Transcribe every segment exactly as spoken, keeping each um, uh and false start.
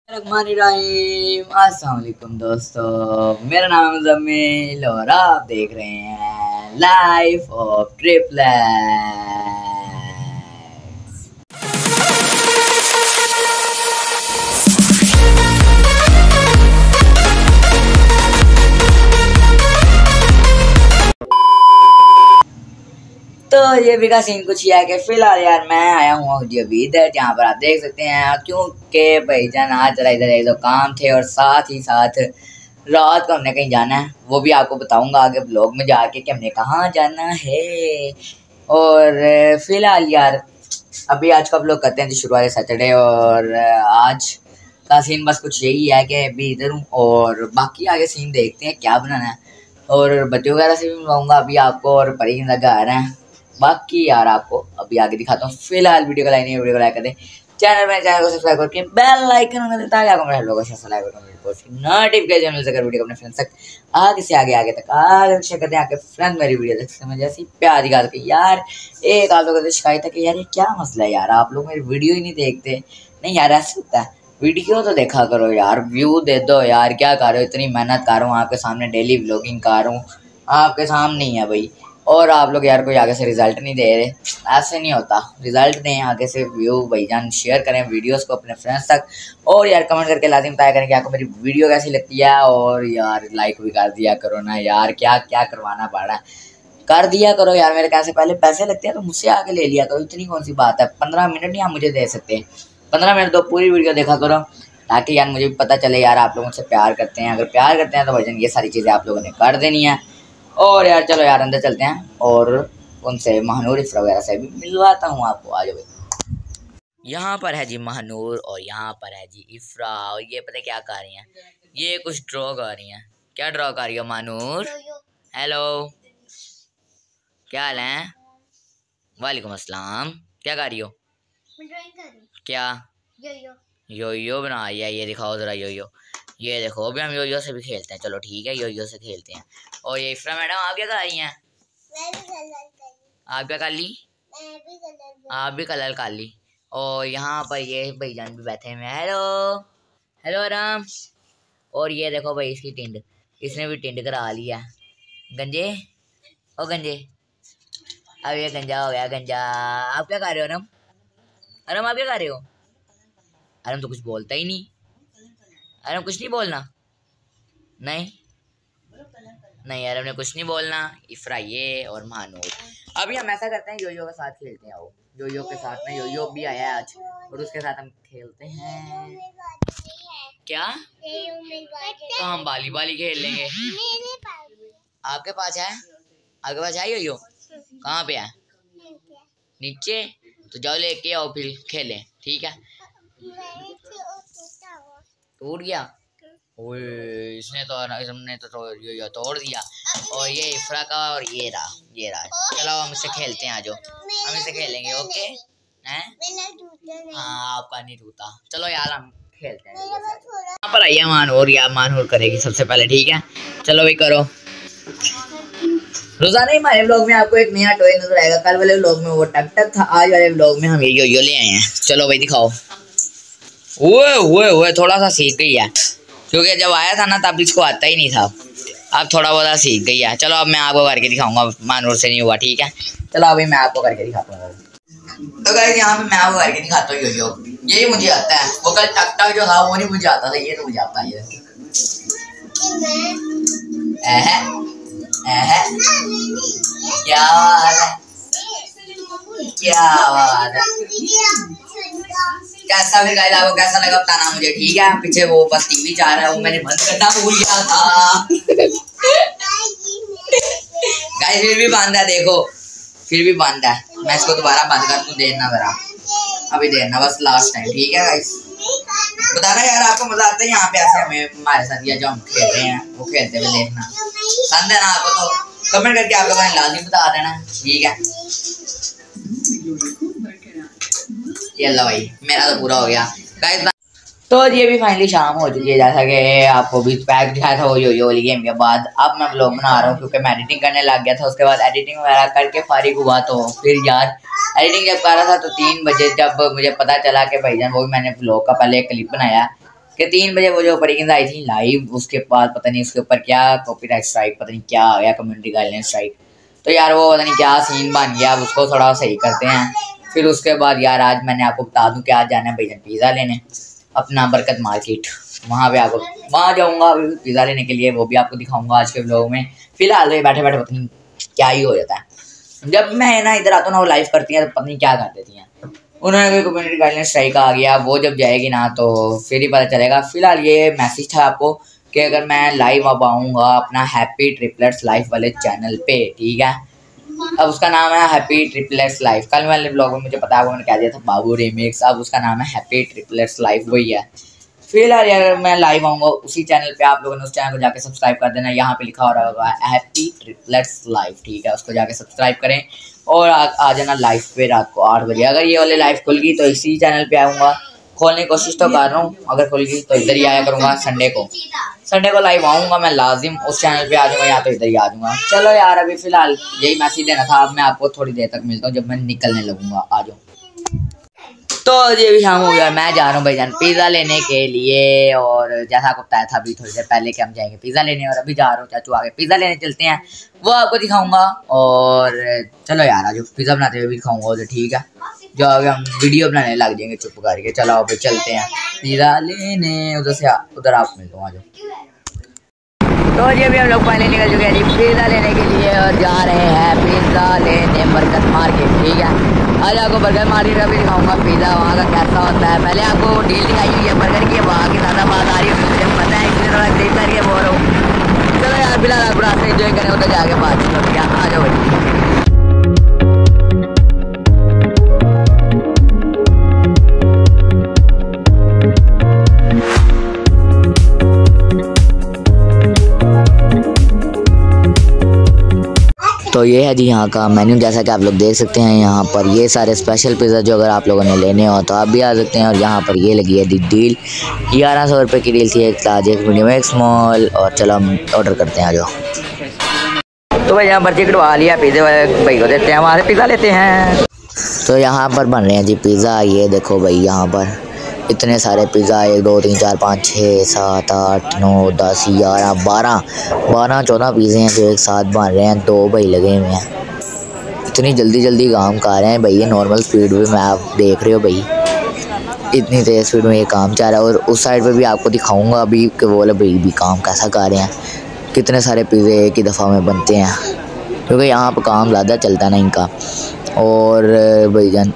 अस्सलाम वालेकुम दोस्तों, मेरा नाम है मुज़म्मिल और आप देख रहे हैं लाइफ ऑफ ट्रिपलेट्स। तो ये भी का सीन कुछ है कि फिलहाल यार मैं आया हूँ अभी इधर, जहाँ पर आप देख सकते हैं, क्योंकि भाईजान आज जरा इधर एक दो काम थे और साथ ही साथ रात को हमने कहीं जाना है। वो भी आपको बताऊंगा आगे ब्लॉग में जाके कि हमने कहाँ जाना है। और फिलहाल यार अभी आज का ब्लॉग करते हैं जी शुरुआत सैटरडे, और आज का सीन बस कुछ यही है कि अभी इधर हूँ और बाकी आगे सीन देखते हैं क्या बनाना है। और बच्चों वगैरह से भी मिलवाऊंगा अभी आपको, और परी लगा आ रहे हैं। बाकी यार आपको अभी आगे दिखाता हूँ। फिलहाल वीडियो को लाइक नहीं, वीडियो को लाइक कर दें, चैनल में चैनल को सब्सक्राइब करके बेल आइकन कर दें ताकि आपको मेरे लोगों से लाइक नोटिफिकेशन मिल सके वीडियो को अपने फ्रेंड्स तक आगे से आगे आगे तक आगे शेयर कर दें। आपके फ्रेंड मेरी वीडियो देख समझ जैसी प्यार दिखा के यार। एक आप लोगों से शिकायत है कि यार ये क्या मसला है यार, आप लोग मेरी वीडियो ही नहीं देखते। नहीं यार ऐसा होता है, वीडियो तो देखा करो यार, व्यू दे दो यार। क्या कर रहे हो, इतनी मेहनत कर रहा हूँ आपके सामने, डेली व्लॉगिंग कर रहा हूँ आपके सामने ही है भाई, और आप लोग यार कोई आगे से रिजल्ट नहीं दे रहे। ऐसे नहीं होता, रिजल्ट दें आगे से, व्यू भाईजान शेयर करें वीडियोस को अपने फ्रेंड्स तक, और यार कमेंट करके लाजिम बताया करें कि आपको मेरी वीडियो कैसी लगती है। और यार लाइक भी कर दिया करो ना यार, क्या क्या करवाना पड़ा है, कर दिया करो यार। मेरे कैसे पहले पैसे लगते हैं तो मुझसे आके ले लिया करो, इतनी कौन सी बात है। पंद्रह मिनट नहीं आप मुझे दे सकते, पंद्रह मिनट तो पूरी वीडियो देखा करो ताकि यार मुझे भी पता चले यार आप लोग मुझसे प्यार करते हैं। अगर प्यार करते हैं तो भाईजान ये सारी चीज़ें आप लोगों ने कर देनी है। और यार चलो यार अंदर चलते हैं और उनसे महानूर इफ्रा वगैरह से भी मिलवाता हूँ आपको। आ जाओ। यहाँ पर है जी महानूर और यहाँ पर है जी इफ्रा, और ये पता क्या कर रही हैं, ये कुछ ड्रॉ कर रही हैं। क्या ड्रॉ कर रही हो महानूर? हेलो, क्या हाल है? वालेकुम अस्सलाम। क्या कर रही हो? क्या यो यो यो यो बना रही है? ये दिखाओ जरा यो यो। ये देखो अभी हम यो यो से भी खेलते हैं। चलो ठीक है, यो यो से खेलते हैं। और ये इफ्रा मैडम आप क्या कर रही हैं? आप क्या कर ली? आप भी कलर कर ली। और यहाँ पर ये भाईजान भी बैठे हुए हैं। हेलो हेलो आराम। और ये देखो भाई इसकी टिंड, इसने भी टिंड करा लिया। गंजे ओ गंजे, अब ये गंजा हो गया गंजा। आप क्या कर रहे हो अरम? अरम आप क्या कर रहे हो? अरम तो कुछ बोलता ही नहीं। अरम कुछ नहीं बोलना? नहीं नहीं यार हमने कुछ नहीं बोलना। इफ्रा ये और महानूर। अभी हम ऐसा करते हैं, यो यो के साथ खेलते हैं। वो यो यो के साथ में, यो यो भी आया है आज और उसके साथ हम खेलते हैं। क्या? तो हम बाली बाली खेल लेंगे। आपके पास है? आपके पास है यो यो? कहाँ पे है? नीचे? तो जाओ लेके आओ फिर खेलें, ठीक है? टूट गया? ओए इसने तो हमने तो, तो यो यो तोड़ दिया। और ये इफ्रा का, और ये रहा ये रहा। चलो हम इससे खेलते हैं, आ जाओ हम इससे खेलेंगे। ओके हैं? हाँ आपका नहीं टूटा। चलो यार हम खेलते हैं। यहाँ पर आइए मानूर, या मानूर करेगी सबसे पहले, ठीक है? चलो भाई करो। रोजाना ही हमारे व्लॉग में आपको एक नया टॉय नजर आएगा। कल वाले व्लॉग में वो टक टक था, आज वाले व्लॉग में हम ये यो यो ले आए हैं। चलो भाई दिखाओ। ओए ओए ओए थोड़ा सा सीख गई है, क्योंकि जब आया था ना तब इसको आता ही नहीं था, अब थोड़ा बहुत सीख गई है। चलो अब मैं आपको करके दिखाऊंगा, मानूर से नहीं हुआ, ठीक है? चलो अभी मैं आपको करके दिखाता हूँ। तो गाइस यहाँ पे मैं आपको करके दिखाता हूँ यो यो। यही मुझे आता है, वो कल टक टक जो था वो नहीं मुझे आता था, ये तो मुझे आता है। ये क्या बात है, क्या बात है। कैसा फिर गाइस आपको कैसा लगा बताना मुझे, ठीक है? पीछे वो बस टीवी जा रहा है, वो मैंने बंद करना भूल गया था। गाइस फिर भी बांधा, देखो फिर भी बांधा है। मैं इसको दोबारा बंद कर दूं, देना जरा, अभी देना बस लास्ट टाइम, ठीक है गाइस? बताना यार आपको मजा आता है यहाँ पे ऐसे हमें हमारे साथ, या जो हम खेल रहे हैं वो खेलते हुए देखना पसंद है ना आपको तो कमेंट करके आप लोगों ने लाजिम बता देना, ठीक है? ये लो भाई मेरा तो पूरा हो गया गाइस। तो ये भी फाइनली शाम हो चुकी है, जैसा कि आपको भी पैक दिखाया था वो यो यो वाली गेम के बाद। अब मैं व्लॉग बना रहा हूँ क्योंकि मैं एडिटिंग करने लग गया था। उसके बाद एडिटिंग वगैरह करके फारिग हुआ, तो फिर यार एडिटिंग जब कर रहा था तो तीन बजे जब मुझे पता चला कि भाईजान, वो भी मैंने व्लॉग का पहले एक क्लिप बनाया कि तीन बजे वो जो परीक्षण आई थी लाइव, उसके बाद पता नहीं उसके ऊपर क्या कॉपीराइट स्ट्राइक पता नहीं क्या आ गया, कम्युनिटी गाइडलाइन स्ट्राइक। तो यार वो पता नहीं क्या सीन बन गया, अब उसको थोड़ा सही करते हैं। फिर उसके बाद यार आज मैंने आपको बता दूं कि आज जाना है भैया पिज़्ज़ा लेने अपना बरकत मार्केट, वहाँ पे आपको वहाँ जाऊँगा पिज़्ज़ा लेने के लिए, वो भी आपको दिखाऊंगा आज के व्लॉग में। फिलहाल तो बैठे बैठे पता नहीं क्या ही हो जाता है, जब मैं ना इधर आता हूँ ना वो लाइव करती हैं तो पता नहीं क्या कर देती हैं। उन्होंने कोई कम्युनिटी गाइडलाइन स्ट्राइक आ गया, वो जब जाएगी ना तो फिर ही पता चलेगा। फिलहाल ये मैसेज था आपको कि अगर मैं लाइव अब आऊँगा अपना हैप्पी ट्रिपलेट्स लाइफ वाले चैनल पे, ठीक है, अब उसका नाम है हैप्पी ट्रिपलेट्स लाइफ। कल वाले ब्लॉग में मुझे पता है मैंने कह दिया था बाबू रिमिक्स, अब उसका नाम है हैप्पी ट्रिपलेट्स लाइफ, वही है। फिलहाल यार मैं लाइव आऊँगा उसी चैनल पे, आप लोगों ने उस चैनल को जाके सब्सक्राइब कर देना, यहाँ पे लिखा हो रहा होगा हैप्पी ट्रिपलेट्स लाइफ, ठीक है, उसको जाके सब्सक्राइब करें और आ, आ जाना लाइव पे रात को आठ बजे। अगर ये वाले लाइव खुल गई तो इसी चैनल पे आऊँगा, खोलने की कोशिश तो कर रहा हूँ, अगर खुल गई तो इधर ही आया करूँगा। संडे को संडे को लाइव आऊँगा मैं, लाजिम उस चैनल पे आ जाऊँगा या तो इधर ही आ जाऊँगा। चलो यार अभी फ़िलहाल यही मैसेज देना था, अब मैं आपको थोड़ी देर तक मिलता हूँ जब मैं निकलने लगूँगा, आ जाऊँ। तो ये भी शाम हो गया, मैं जा रहा हूँ भाईजान पिज़्ज़ा लेने के लिए, और जैसा आपको बताया था अभी थोड़ी देर पहले कि हम जाएंगे पिज़्ज़ा लेने, और अभी जा रहा हूँ चाचू आगे पिज़्ज़ा लेने चलते हैं, वो आपको दिखाऊंगा। और चलो यार आज पिज़्ज़ा बनाते हुए भी दिखाऊंगा उधर, ठीक है, जो आगे हम वीडियो बनाने लग जाएंगे चुप करके। चलो अभी चलते हैं पिज़्ज़ा लेने, उधर से उधर आप मिलता हूँ। तो ये भी हम लोग पहले निकल चुके हैं जी पिज़्ज़ा लेने के लिए, और जा रहे हैं पिज़्ज़ा लेने बरकत मार्केट, ठीक है। आज आपको बर्गर मार्केट का भी दिखाऊंगा पिज़्ज़ा वहाँ का कैसा होता है। पहले आपको डील दिखाई हुई है बर्गर की, वहाँ की ज़्यादा बात आ रही है मुझे पता है, इसलिए थोड़ा देख करके बोल रहा हूँ। चलो यार फिलहाल आप रास्ते एंजॉय करें, उधर जाके बातचीत होती है, आ जाओ। तो ये है जी यहाँ का मेन्यू, जैसा कि आप लोग देख सकते हैं यहाँ पर ये सारे स्पेशल पिज़्ज़ा जो अगर आप लोगों ने लेने हो तो आप भी आ सकते हैं। और यहाँ पर ये लगी है दी डील, ग्यारह सौ रुपये की डील थी, एक लार्ज एक मीडियम एक स्मॉल, और चलो हम ऑर्डर करते हैं, आ जाओ। तो भाई यहाँ पर्ची कटवा लिया, पिज़्ज़े वाले भाई को देते हैं, हमारे पिज़्ज़ा लेते हैं। तो यहाँ पर बन रहे हैं जी पिज़्ज़ा, ये देखो भाई यहाँ पर इतने सारे पिज़्ज़ा, एक दो तीन चार पाँच छः सात आठ नौ दस ग्यारह बारह बारह चौदह पिज़्ज़े हैं जो एक साथ बन रहे हैं, दो भाई लगे हुए हैं। इतनी जल्दी जल्दी काम कर रहे हैं भाई, ये नॉर्मल स्पीड में मैं आप देख रहे हो भाई, इतनी तेज़ स्पीड में ये काम चल रहा है। और उस साइड पे भी आपको दिखाऊंगा अभी कि वो वाले भाई भी काम कैसा कर रहे हैं, कितने सारे पिज़्ज़े एक ही दफ़ा में बनते हैं, क्योंकि यहाँ पर काम ज़्यादा चलता है ना इनका। और भाईजान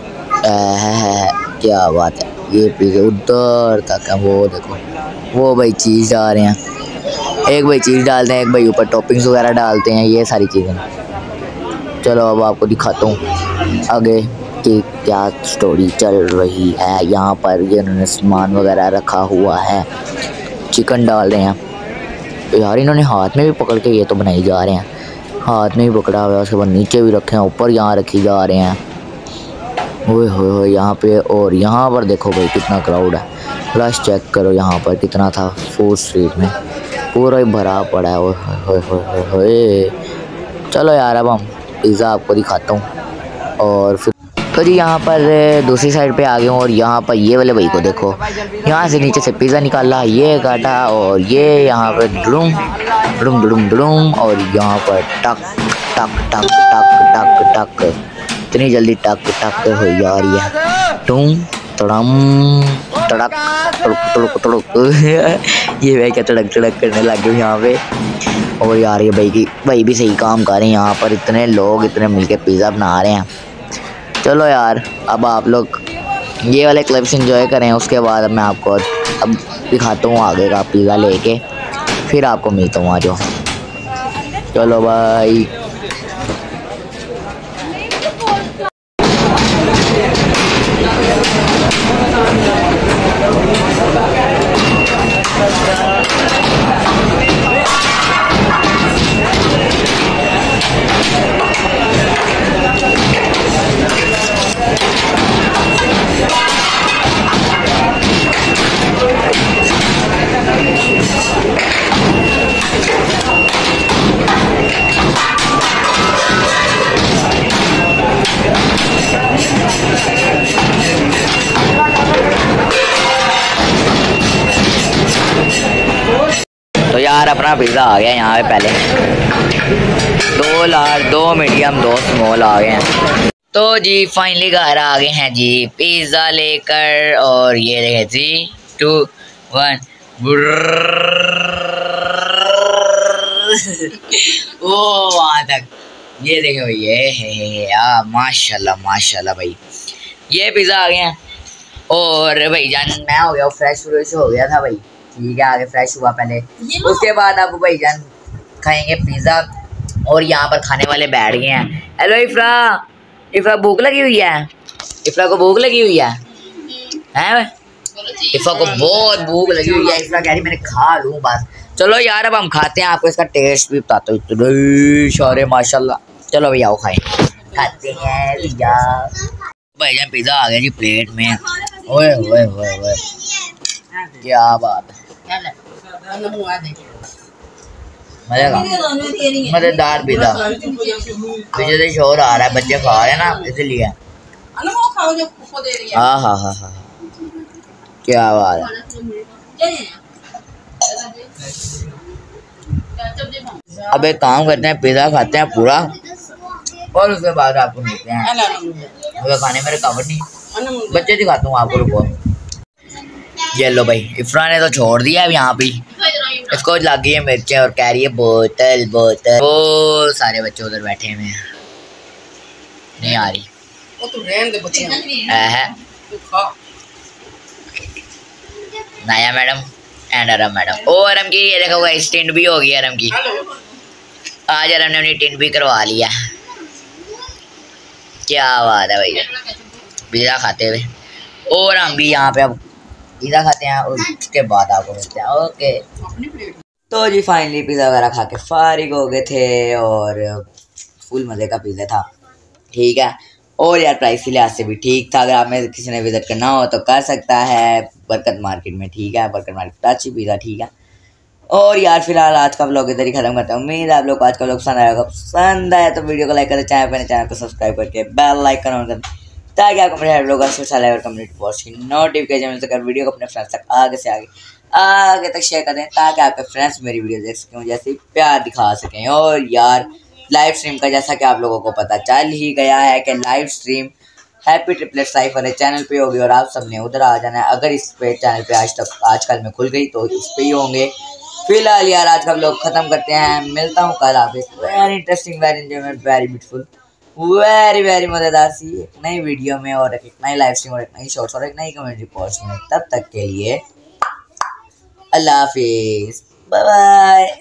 क्या बात है, ये पिज़्ज़ा उधर तक है, वो देखो वो भाई चीज़ डाल रहे हैं, एक भाई चीज़ डालते हैं, एक भाई ऊपर टॉपिंग्स वगैरह डालते हैं, ये सारी चीज़ें। चलो अब आपको दिखाता हूँ आगे कि क्या स्टोरी चल रही है। यहाँ पर ये उन्होंने सामान वगैरह रखा हुआ है, चिकन डाल रहे हैं यार, इन्होंने हाथ में भी पकड़ के ये तो बनाई जा रहे हैं, हाथ में भी पकड़ा हुआ है, उसके बाद नीचे भी रखे हैं, ऊपर यहाँ रखी जा रहे हैं, ओए होए यहाँ पे। और यहाँ पर देखो भाई कितना क्राउड है, रश चेक करो यहाँ पर कितना था, फोर्थ स्ट्रीट में पूरा ही भरा पड़ा है, ओए होए होए होए। चलो यार अब हम पिज़्ज़ा आपको दिखाता हूँ। और फिर तो जी यहाँ पर दूसरी साइड पे आ गए हूँ, और यहाँ पर ये वाले भाई को देखो, यहाँ से नीचे से पिज़्ज़ा निकाला, ये काटा, और ये यहाँ पर डुडुम डुडुम डुडुम डुडुम, और यहाँ पर टक टक टक टक टक टक, इतनी जल्दी टक टक हो जा रही है, टूम तड़म तड़क तड़क तड़क तड़क ये भाई क्या तड़क तड़क करने लग गए यहाँ पे। और यार ये भाई की भाई भी सही काम कर रहे हैं, यहाँ पर इतने लोग इतने मिलके पिज़्ज़ा बना रहे हैं। चलो यार अब आप लोग ये वाले क्लिप्स एंजॉय करें, उसके बाद मैं आपको अब दिखाता हूँ आगे का पिज़्ज़ा लेके, फिर आपको मिलता हूँ, आ जाओ। चलो भाई यार अपना पिज़्ज़ा आ गया यहाँ पे। पहले दो लार्ज, दो मीडियम, दो स्मॉल आ गए हैं। तो जी फाइनली घर आ गए हैं जी पिज़्ज़ा लेकर। और ये देखें थ्री टू वन वो वहाँ तक। ये देखे भाई, ये है, है यार माशाल्लाह माशाल्लाह भाई, ये पिज़्ज़ा आ गए हैं। और भाई जान मैं हो गया फ्रेश फ्रेश हो गया था भाई, ठीक है, आगे फ्रेश हुआ पहले, उसके बाद अब भाई जान खाएंगे पिज़्ज़ा। और यहाँ पर खाने वाले बैठ गए हैं। हेलो इफ्रा, इफ्रा भूख लगी हुई है? इफ्रा को भूख लगी हुई है हैं? इफ्रा को बहुत भूख लगी हुई है। इफ्रा कह रही मैंने खा लूँ बस। चलो यार अब हम खाते हैं, आपको इसका टेस्ट भी बताता हूँ। इतने सारे माशाल्लाह। चलो भैया आओ खाएं, खाते हैं भैया। भाई जान पिज़्ज़ा आ गया जी प्लेट में। ओए ओए ओए ओए क्या बात है, मजेदार पिज़्ज़ा। पीछे से शोर आ रहा है, बच्चे खा रहे हैं ना इसलिए। हाँ हाँ हाँ हाँ क्या बात है। अब एक काम करते हैं, पिज़्ज़ा खाते हैं पूरा और उसके बाद आपको मिलते हैं। मुझे खाने मेरे कवर नहीं, बच्चे दिखाता हूँ आपको, रुको। ये लो भाई, इफ्रा ने तो छोड़ दिया है यहाँ पे, इसको लग गई है मिर्चें और कह रही है बोतल बोतल। वो सारे बच्चे उधर बैठे हुए हैं, नहीं आ रही। वो तो रहने दे बच्चे है। नया मैडम एंड अरम मैडम। ओ अरम की ये देखो गाइस टिंड भी हो गई अरम की। आज अरम ने अपनी टिंड भी करवा लिया। क्या बात है भैया, पिज़्ज़ा खाते हुए। और हम भी यहाँ पे अब पिज़्ज़ा खाते हैं और उसके बाद आपको मिलते हैं। ओके तो जी फाइनली पिज़्ज़ा वगैरह खा के फारिग हो गए थे और फुल मज़े का पिज़्ज़ा था, ठीक है। और यार प्राइस के लिहाज से भी ठीक था। अगर आप में किसी ने विजिट करना हो तो कर सकता है बरकत मार्केट में, ठीक है, बरकत मार्केट अच्छी पिज़्ज़ा, ठीक है। और यार फिलहाल आज का व्लॉग इधर ही खत्म करता हूँ। उम्मीद है आप लोग को आज का व्लॉग पसंद आएगा। पसंद आया तो वीडियो को लाइक करें, चैनल पर चैनल को सब्सक्राइब करके बेल आइकन ऑन करें ताकि आपको मेरे व्लॉग और कम्युनिटी पोस्ट की नोटिफिकेशन मिल सके। वीडियो को अपने फ्रेंड्स तक आगे से आगे आगे तक शेयर कर दें ताकि आपके फ्रेंड्स मेरी वीडियो देख सकें, जैसे प्यार दिखा सकें। और यार लाइव स्ट्रीम का जैसा कि आप लोगों को पता चल ही गया है कि live stream happy triplets life वाले चैनल पे होगी और आप सबने उधर आ जाना है। अगर इस पे चैनल पे आज तक आजकल में खुल गई तो इस पे ही होंगे। फिलहाल यार आज का लोग ख़त्म करते हैं, मिलता हूँ कल आप एक very interesting, very enjoyment, very beautiful, very very मज़ेदार सी एक नई वीडियो में और एक नई लाइव स्ट्रीम और एक नई शॉर्ट्स और एक नई कम्युनिटी पोस्ट में। तब तक के लिए अल्लाह हाफिज़, बाय बाय।